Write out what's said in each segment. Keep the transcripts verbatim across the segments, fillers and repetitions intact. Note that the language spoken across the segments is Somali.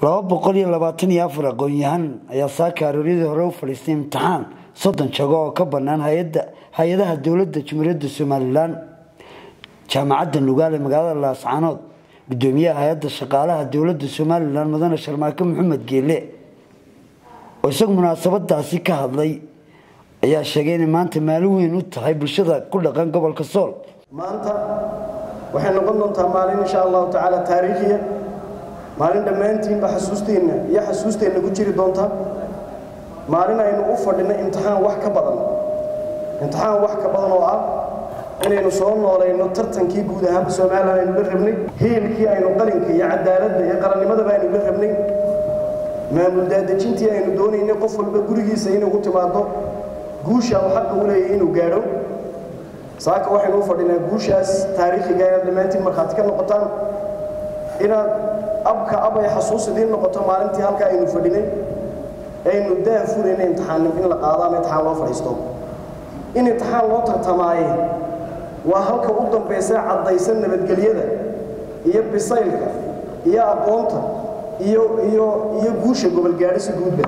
laba boqol iyo labaatan iyo afar aqoon-yahan ayaa saaka arooriyadii hore u fadhiistay imtixaan soddon jago oo ka bannaan hay'adda hay-adaha dowladda Jamhuuriyadda Somaliland. jaamacadda Nugaale magaalada Laascaanood gudoomiyaha hay'adda shaqaalaha dowladda Somaliland Mudane Sharmaake Maxamed Geele oo isagu munaasabadaasi ka hadlay ayaa sheegay in maanta maalin weyn u tahay bulshada ku dhaqan gobolka Sool. maanta waxay noqon doontaa maalin insha Allah ta'ala taariikhiya maalin dhammaantiin ba xasuusteena iyo xasuusteena ku jiri doonta maalin aynu u fadhinay imtixaan wax ka badan imtixaan wax ka badan oo ah inaynu soo noolayno tartankii guud ahaan Soomaaliland aynu la rabnay heelkii aynu qalinka iyo cadaaladda iyo qarannimada aynu la rabnay maamul daadejintii aynu doonaynay qof walba gurigiisa inuu ku timaado guusha uu xaq u leeyahay inuu gaaro saaka waxaynu u fadhinaa guushaas taariikhiga ee dhammaantiin marxad ka noqotaan inaad abka abay xasuusidii noqoto maalintii halka aynu fadhinay aynu daafurayna imtixaan in la qaado ama imtixaan loo fadhiisto in imtixaan loo tartamaayo waa halka u dambeysay cadaysan nabadgelyada iyo bisaylka iyo aqoonta iyo iyo iyo guusha gobol gaadhis guudba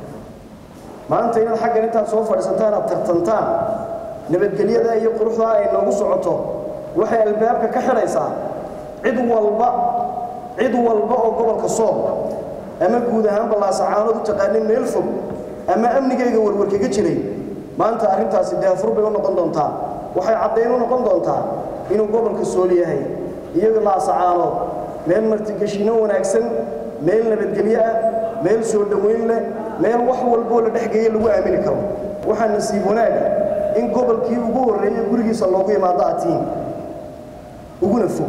maanta inaad xaggan intaad soo fadhiisataan aad tartantaan nabadgelyada iyo quruxda ay noogu socoto waxay albaabka ka xiraysaa cid walba cid walba oo gobolka Sool ama guud ahaan Laascaanood u taqaanay meel fog ama amnigayga warwar kaga jiray maanta arintaasi daafur bay noqon doontaa waxay cadeyn u noqon doontaa inuu gobolka Sool yahay iyaga Laascaanood meel martigashiino wanaagsan meel nabadgelyo ah meel soo dhaweyn leh meel wax walba la dhaxgeeyay lagu aamini karo waxaan nasiib wanaag in gobolkii ugu horeeyay gurigiisa loogu yimaado atiin ugu nafo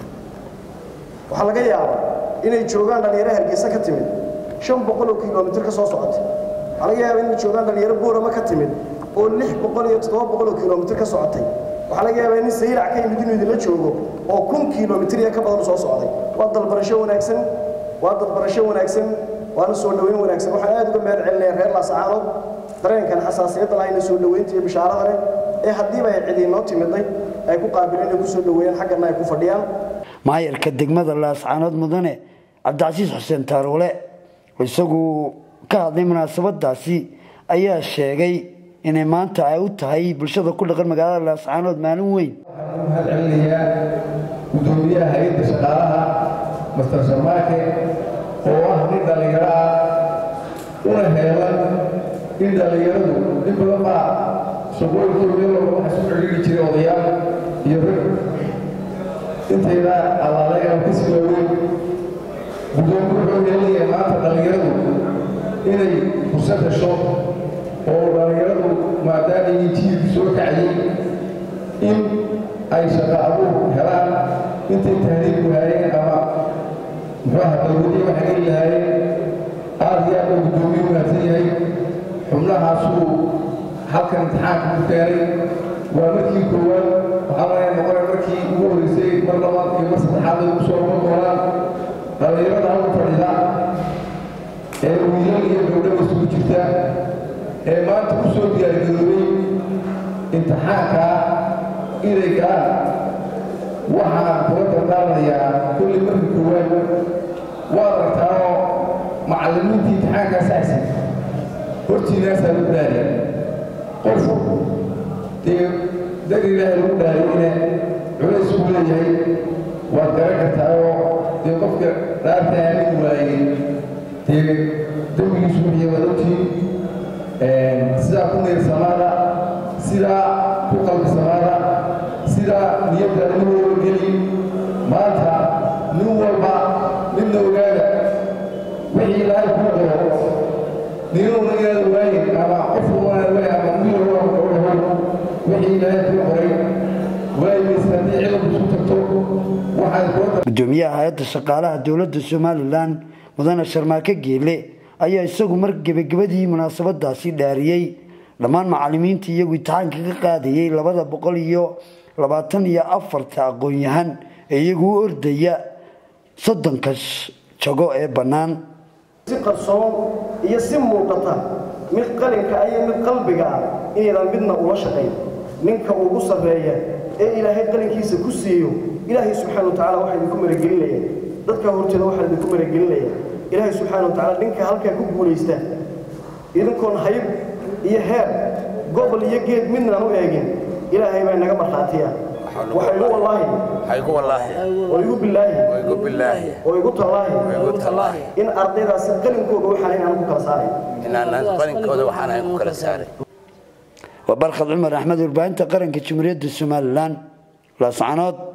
waxa laga yaabaa inay joogaan dhalinyaro Hargeysa ka timid shan boqol oo kiiloomitir ka soo socota waxa laga yaabaa inay joogaan dhalinyaro Boorama ka timid oo lix boqol iyo toddoba boqol oo kiiloomitir ka socotay waxa laga yaabaa in Sayrac ka yimid inuu la joogo oo kun kiiloomitir ka badan soo socday waa dal barasho wanaagsan waa dal barasho wanaagsan waa soo dhaweyn wanaagsan waxa aad uga mahad celinay reer Laascaanood dareenkan xasaasiyadda la soo dhaweynta iyo bishaarada ee hadii ay cidino timiday ay ku qaabileen ku soo dhaweeyaan xaggana ay ku fadhiyaan maayarka degmada Laascaanood Mudane Cabdicasiis Xuseen Taarole oo isagu ka hadlay munaasabadaasi ayaa sheegay in maanta ay u tahay bulshada ku dhaqan magaalada Laascaanood maalin weyn waxaan celinayaa gudoomiyaha hay'adda shaqaalaha Mister Sharmaake oo ah mid dhalinyaro ah una heelan in dhalinyaradu in badan baa shaqooyinkooda looga xasuusin jiray odayaal iyo rag intayda allaaleeya ku soo weyn gudoomiyaha wuxuu leeyahay maanta dhalinyaradu inay fursad hesho oo dhalinyaradu maadaama ay jiilka soo kacayay in ay shaqo abuur helaan intay tahriib waayeen ama muxuu ahaa dowladda waxay ka leeyahay aad iyo aad u gudoomiyay wanaagsan yahay xubnahaasuu halkan imtixaanka ku keenay waa markii koowaad waxaa laga noqonaya markii ugu horeysay mar labaad iyo mar saddexaad ay kusoo noqon doonaan dhalinyarada halka fadhida ee wiilal iyo gabdho isugu jirta ee maanta ku soo diyaargaroobay imtixaanka inay galaan waxaan kula dardaaranayaa kulli markii koowaad waa aragtaa macallimiintii imtixaanka asaasi hortiinaasaa lagu dhaariya qof dee dar ilaahay lagu dhaariyeyna culays ku leeyahay waad garan kartaa oo dee qofka dhaarta aamin waayey dee dembigiisu wixii waad ogtiin sidaa ku neersamaada sidaa ku qalbisamaada sidaa niyadda inuu geli maanta nin walba ninna ogaada wixii ilaahay kuu qoro ninuna inaad waayin ama qofu inaad waayin ama nin walba oo dhaho wixii ilaahay kuu qoray waayimaysa haddii cilabku isku tagto waxaad kula gudoomiyaha hay'adda shaqaalaha dowladda Somaliland Mudane Sharmaake Geele ayaa isagu mar gabagabadii munaasabadaasi dhaariyay dhammaan macallimiintii iyagu imtixaanka ka qaadayay labada boqol iyo labaatan iyo afar aqoon-yahan ee iyagu ordaya soddonka jago ee bannaan si qarsoon iyo si muuqata mid qalinka ay mid qalbiga ah inaan midna ula shaqeyn ninka ugu sareeya ee ilaahay qalinkiisa ku siiyo ilaahay subxaanahu wa ta'aala waxa uu ku maragelinaya dadka hortooda waxa uu ku maragelinaya ilaahay subxaanahu wa tacaala ninka halkaa ku guulaysta idinkoon hayb iyo heer gobol iyo geed midnaan u eegin ilaahay baa naga markhaatiya waxaygu wallaahi haygu wallaahi oo igu billaahi haygu billaahi oo igu tallaahi haygu tallaahi in ardaydaasi qalinkooda waxaan inaan ku kala saaray inaan qalinkooda waxaan ku kala saaray وبرخد عمر أحمد البانت قرن كجمهورية الصوماليلان لا صعنات